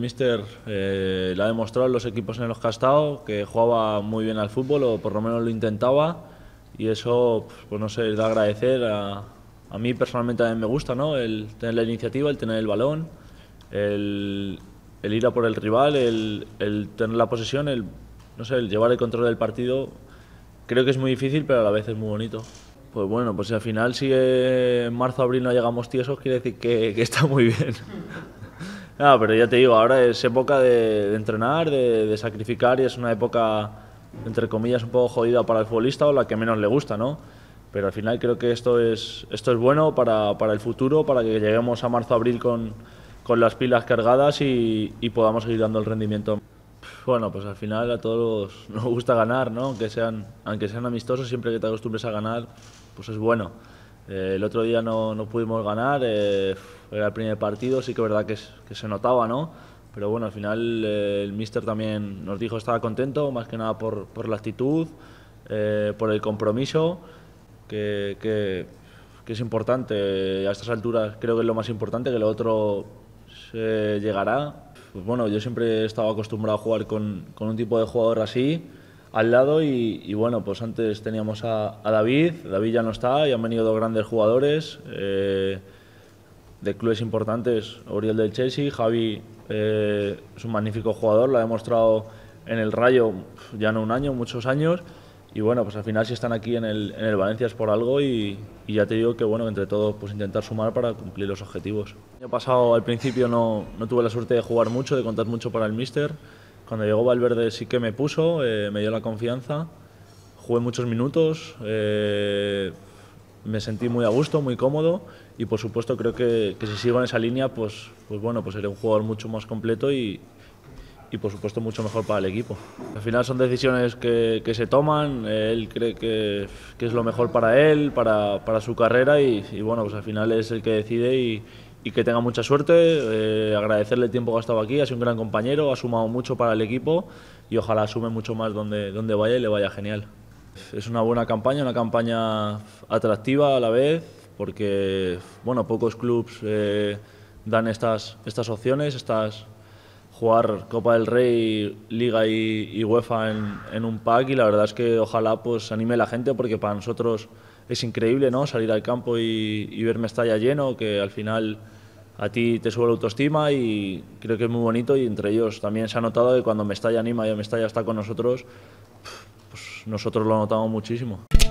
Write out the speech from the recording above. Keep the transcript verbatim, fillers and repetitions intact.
míster eh, lo ha demostrado en los equipos en los que ha estado, que jugaba muy bien al fútbol, o por lo menos lo intentaba, y eso, pues no sé, es de agradecer. A, a mí personalmente también me gusta, ¿no? El tener la iniciativa, el tener el balón, el, el ir a por el rival, el, el tener la posesión, el, no sé, el llevar el control del partido. Creo que es muy difícil, pero a la vez es muy bonito. Pues bueno, pues si al final sigue en marzo, abril no llegamos tiesos, quiere decir que, que está muy bien. No, pero ya te digo, ahora es época de, de entrenar, de, de sacrificar, y es una época, entre comillas, un poco jodida para el futbolista, o la que menos le gusta, ¿no? Pero al final creo que esto es, esto es bueno para, para el futuro, para que lleguemos a marzo, abril con, con las pilas cargadas y, y podamos seguir dando el rendimiento. Bueno, pues al final a todos nos gusta ganar, ¿no? Aunque sean, aunque sean amistosos, siempre que te acostumbres a ganar, pues es bueno. Eh, el otro día no, no pudimos ganar, eh, era el primer partido, sí que es verdad que, es, que se notaba, ¿no? Pero bueno, al final eh, el míster también nos dijo que estaba contento, más que nada por, por la actitud, eh, por el compromiso, que, que, que es importante. A estas alturas creo que es lo más importante, que lo otro se llegará. Pues bueno, yo siempre he estado acostumbrado a jugar con, con un tipo de jugador así al lado, y, y bueno, pues antes teníamos a, a David, David ya no está, y han venido dos grandes jugadores eh, de clubes importantes, Oriol del Chelsea, Javi eh, es un magnífico jugador, lo ha demostrado en el Rayo ya no un año, muchos años, y bueno, pues al final si están aquí en el, en el Valencia es por algo, y, y ya te digo que bueno, entre todos pues intentar sumar para cumplir los objetivos. El año pasado al principio no, no tuve la suerte de jugar mucho, de contar mucho para el míster. Cuando llegó Valverde sí que me puso, eh, me dio la confianza, jugué muchos minutos, eh, me sentí muy a gusto, muy cómodo, y por supuesto creo que, que si sigo en esa línea pues, pues bueno, pues seré un jugador mucho más completo y, y por supuesto mucho mejor para el equipo. Al final son decisiones que, que se toman, él cree que, que es lo mejor para él, para, para su carrera, y, y bueno, pues al final es el que decide, y, y que tenga mucha suerte, eh, agradecerle el tiempo que ha estado aquí, ha sido un gran compañero, ha sumado mucho para el equipo, y ojalá sume mucho más donde, donde vaya y le vaya genial. Es una buena campaña, una campaña atractiva a la vez, porque bueno, pocos clubes eh, dan estas, estas opciones, estas, jugar Copa del Rey, Liga y, y UEFA en, en un pack, y la verdad es que ojalá pues anime a la gente, porque para nosotros es increíble, ¿no? Salir al campo y, y ver Mestalla lleno, que al final a ti te sube la autoestima, y creo que es muy bonito, y entre ellos también se ha notado que cuando Mestalla anima y Mestalla está con nosotros, pues nosotros lo notamos muchísimo.